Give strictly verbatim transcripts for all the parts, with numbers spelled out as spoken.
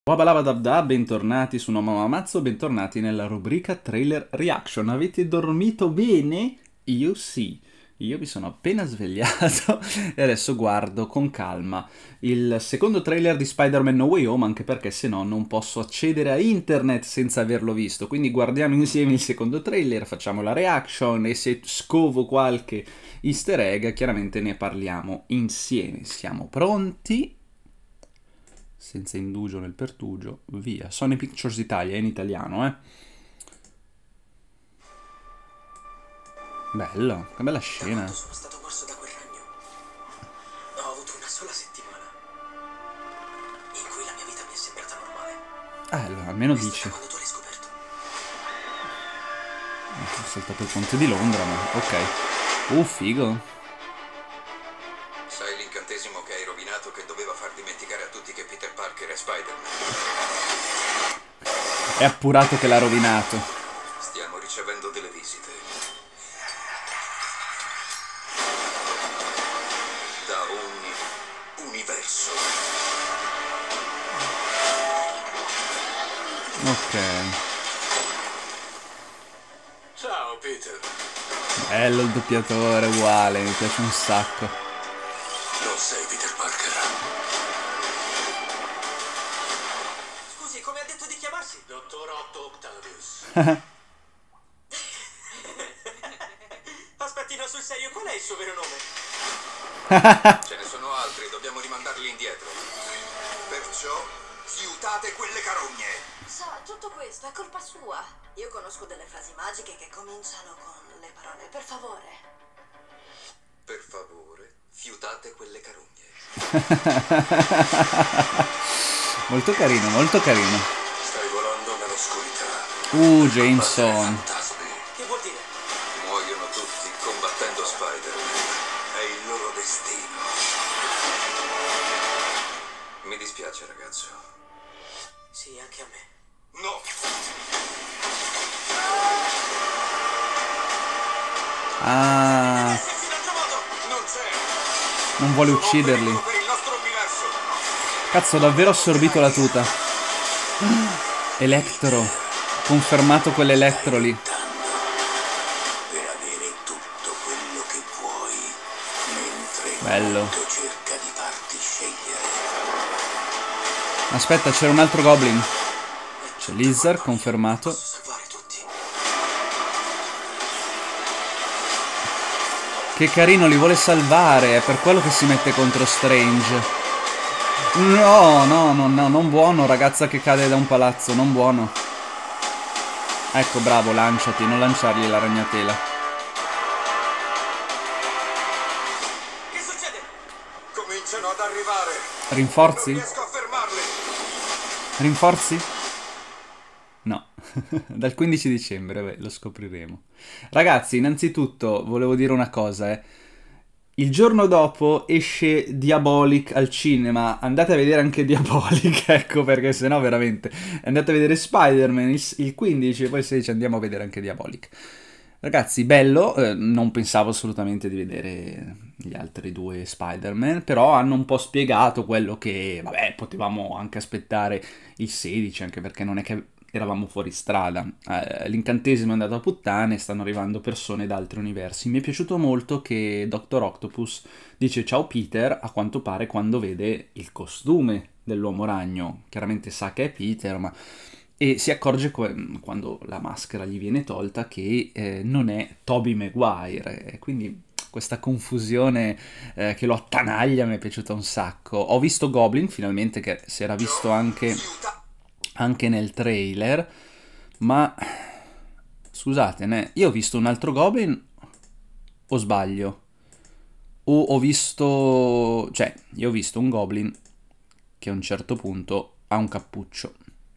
Wabalabadabda, bentornati su Nomamamazzo, bentornati nella rubrica Trailer Reaction. Avete dormito bene? Io sì. Io mi sono appena svegliato e adesso guardo con calma il secondo trailer di Spider-Man No Way Home, anche perché se no non posso accedere a internet senza averlo visto. Quindi guardiamo insieme il secondo trailer, facciamo la reaction e se scovo qualche easter egg chiaramente ne parliamo insieme. Siamo pronti? Senza indugio nel pertugio, via. Sony Pictures Italia, è in italiano, eh. Bello, che bella scena. Sono stato morso da quel ragno. Ho avuto una sola settimana in cui la mia vita mi è sembrata normale. Ah, allora, almeno dici. Quando tu l'hai scoperto. Ho saltato il ponte di Londra, ma ok. Uh, figo. Sai l'incantesimo che hai rovinato che doveva far dimenticare a tutti che Peter Parker è Spider-Man? È appurato che l'ha rovinato. Stiamo ricevendo delle visite. Da ogni universo. Ok. Ciao Peter. Bello il doppiatore, uguale, mi piace un sacco. Non sei Peter Parker. Scusi, come ha detto di chiamarsi? Dottor Otto Octavius. Aspettino, sul serio, qual è il suo vero nome? Ce ne sono altri, dobbiamo rimandarli indietro. Perciò fiutate quelle carogne. Sa, tutto questo è colpa sua. Io conosco delle frasi magiche che cominciano con le parole per favore. Per favore, fiutate quelle carogne. Molto carino, molto carino. Stai volando nell'oscurità. Uh, Jameson. Fantasmi. Che vuol dire? Muoiono tutti combattendo Spider-Man. È il loro destino. Mi dispiace, ragazzo. Sì, anche a me. No! Ah, Esserci in altro modo! Non c'è! non vuole ucciderli. Sono un pericolo per il nostro universo. Cazzo, ho davvero assorbito la tuta. Electro. Confermato quell'Electro lì. Per avere tutto quello che vuoi, mentre il Bello. mondo cerca di farti scegliere. Aspetta, c'era un altro Goblin. C'è Lizard, confermato. Posso salvare tutti. Che carino, li vuole salvare. È per quello che si mette contro Strange. No, no, no, no, non buono, ragazza che cade da un palazzo, non buono. Ecco, bravo, lanciati, non lanciargli la ragnatela. Che succede? Cominciano ad arrivare. Rinforzi? Non riesco a fermarli. Rinforzi? No, dal quindici dicembre, beh, lo scopriremo. Ragazzi, innanzitutto volevo dire una cosa, eh. Il giorno dopo esce Diabolic al cinema, andate a vedere anche Diabolic, ecco, perché sennò veramente... Andate a vedere Spider-Man il, il quindici e poi il sedici andiamo a vedere anche Diabolic. Ragazzi, bello, eh, non pensavo assolutamente di vedere gli altri due Spider-Man, però hanno un po' spiegato quello che, vabbè, potevamo anche aspettare il sedici, anche perché non è che eravamo fuori strada. Eh, l'incantesimo è andato a puttane, stanno arrivando persone da altri universi. Mi è piaciuto molto che doctor Octopus dice ciao Peter, a quanto pare quando vede il costume dell'uomo ragno. Chiaramente sa che è Peter, ma... E si accorge quando la maschera gli viene tolta che eh, non è Tobey Maguire. E quindi questa confusione eh, che lo attanaglia mi è piaciuta un sacco. Ho visto Goblin, finalmente, che si era visto anche... anche nel trailer, ma scusate, né? Io ho visto un altro Goblin o sbaglio? O ho visto, cioè, io ho visto un Goblin che a un certo punto ha un cappuccio.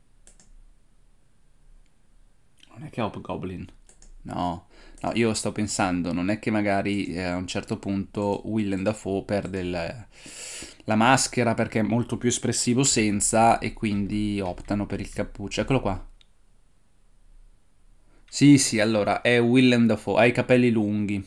Non è che è Hobgoblin, no. No, io sto pensando, non è che magari eh, a un certo punto Willem Dafoe perde il, la maschera perché è molto più espressivo senza e quindi optano per il cappuccio. Eccolo qua. Sì, sì, allora, è Willem Dafoe, ha i capelli lunghi.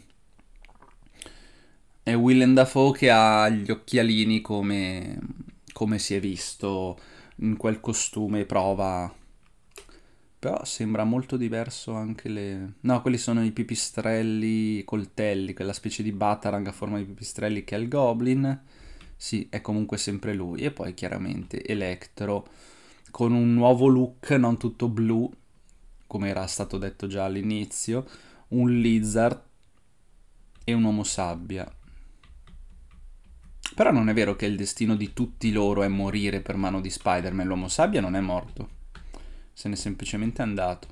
È Willem Dafoe che ha gli occhialini come, come si è visto in quel costume prova. Però sembra molto diverso anche le... No, quelli sono i pipistrelli coltelli, quella specie di Batarang a forma di pipistrelli che è il Goblin. Sì, è comunque sempre lui. E poi chiaramente Electro con un nuovo look, non tutto blu, come era stato detto già all'inizio, un Lizard e un Uomo Sabbia. Però non è vero che il destino di tutti loro è morire per mano di Spider-Man. L'Uomo Sabbia non è morto, se n'è semplicemente andato.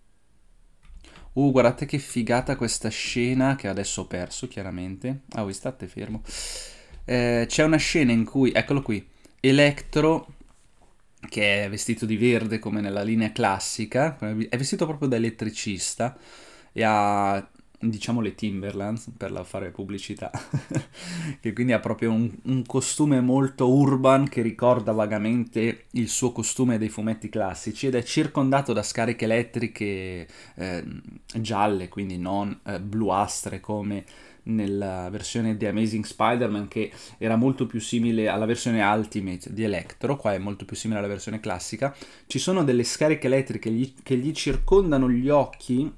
Uh, guardate che figata questa scena, che adesso ho perso chiaramente. Ah, voi state fermo. Eh, c'è una scena in cui, eccolo qui, Electro, che è vestito di verde come nella linea classica, è vestito proprio da elettricista e ha, diciamo, le Timberlands, per la fare pubblicità, che quindi ha proprio un, un costume molto urban che ricorda vagamente il suo costume dei fumetti classici ed è circondato da scariche elettriche eh, gialle, quindi non eh, bluastre come nella versione di Amazing Spider-Man, che era molto più simile alla versione Ultimate di Electro. Qua è molto più simile alla versione classica. Ci sono delle scariche elettriche gli, che gli circondano gli occhi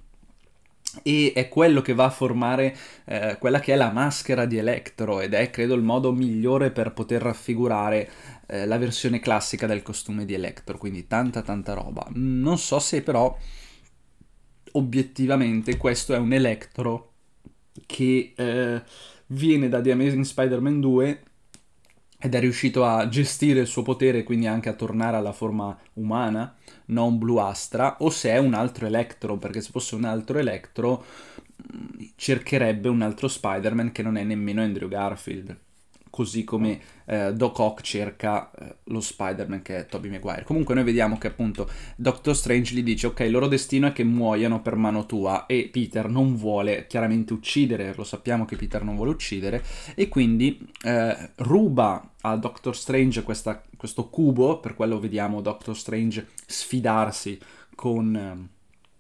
e è quello che va a formare eh, quella che è la maschera di Electro, ed è credo il modo migliore per poter raffigurare eh, la versione classica del costume di Electro, quindi tanta tanta roba. Non so se però obiettivamente questo è un Electro che eh, viene da The Amazing Spider-Man due ed è riuscito a gestire il suo potere, quindi anche a tornare alla forma umana, non bluastra, o se è un altro Electro, perché se fosse un altro Electro cercherebbe un altro Spider-Man che non è nemmeno Andrew Garfield, così come eh, Doc Ock cerca eh, lo Spider-Man che è Tobey Maguire. Comunque noi vediamo che appunto Doctor Strange gli dice ok, il loro destino è che muoiano per mano tua, e Peter non vuole chiaramente uccidere, lo sappiamo che Peter non vuole uccidere, e quindi eh, ruba a Doctor Strange questa, questo cubo, per quello vediamo Doctor Strange sfidarsi con,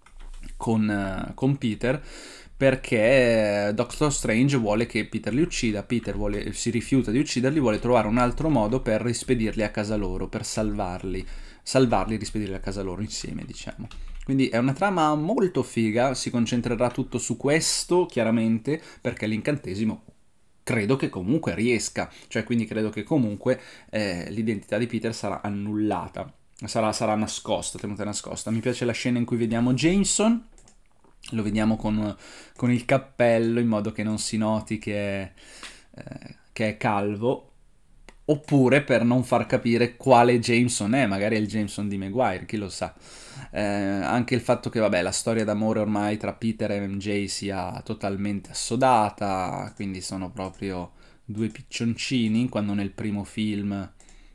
con, con Peter, perché Doctor Strange vuole che Peter li uccida, Peter vuole, si rifiuta di ucciderli, vuole trovare un altro modo per rispedirli a casa loro, per salvarli, salvarli e rispedirli a casa loro insieme, diciamo. Quindi è una trama molto figa, si concentrerà tutto su questo, chiaramente, perché l'incantesimo credo che comunque riesca, cioè quindi credo che comunque eh, l'identità di Peter sarà annullata, sarà, sarà nascosta, tenuta nascosta. Mi piace la scena in cui vediamo Jameson, lo vediamo con, con il cappello in modo che non si noti che è, eh, che è calvo, oppure per non far capire quale Jameson è, magari è il Jameson di Maguire, chi lo sa. Eh, anche il fatto che vabbè, la storia d'amore ormai tra Peter e M J sia totalmente assodata, quindi sono proprio due piccioncini, quando nel primo film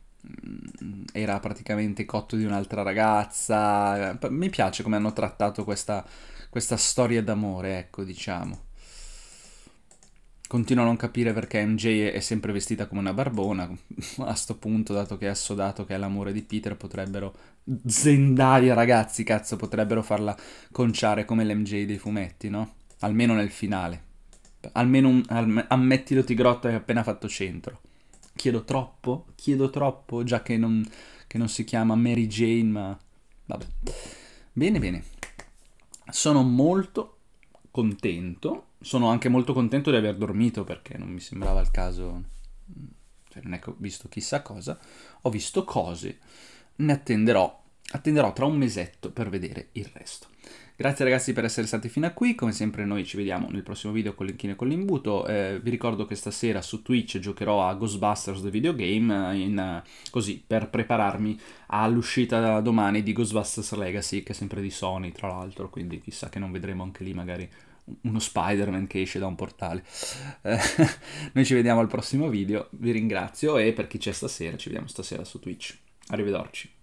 era praticamente cotto di un'altra ragazza. Mi piace come hanno trattato questa questa storia d'amore, ecco, diciamo. Continuo a non capire perché M J è sempre vestita come una barbona. A sto punto, dato che è assodato che è l'amore di Peter, potrebbero... Zendaya, ragazzi, cazzo, potrebbero farla conciare come l'M J dei fumetti, no? Almeno nel finale. Almeno un... Am... ammettilo, Tigrotto, hai appena fatto centro. Chiedo troppo? Chiedo troppo, già che non, che non si chiama Mary Jane, ma... Vabbè. Bene, bene. Sono molto contento, sono anche molto contento di aver dormito, perché non mi sembrava il caso, cioè non è che ho visto chissà cosa, ho visto cose, ne attenderò, attenderò tra un mesetto per vedere il resto. Grazie ragazzi per essere stati fino a qui, come sempre noi ci vediamo nel prossimo video con l'inchino e con l'imbuto. Eh, vi ricordo che stasera su Twitch giocherò a Ghostbusters The Videogame, in, così per prepararmi all'uscita domani di Ghostbusters Legacy, che è sempre di Sony tra l'altro, quindi chissà che non vedremo anche lì magari uno Spider-Man che esce da un portale. Eh, noi ci vediamo al prossimo video, vi ringrazio, e per chi c'è stasera ci vediamo stasera su Twitch. Arrivederci.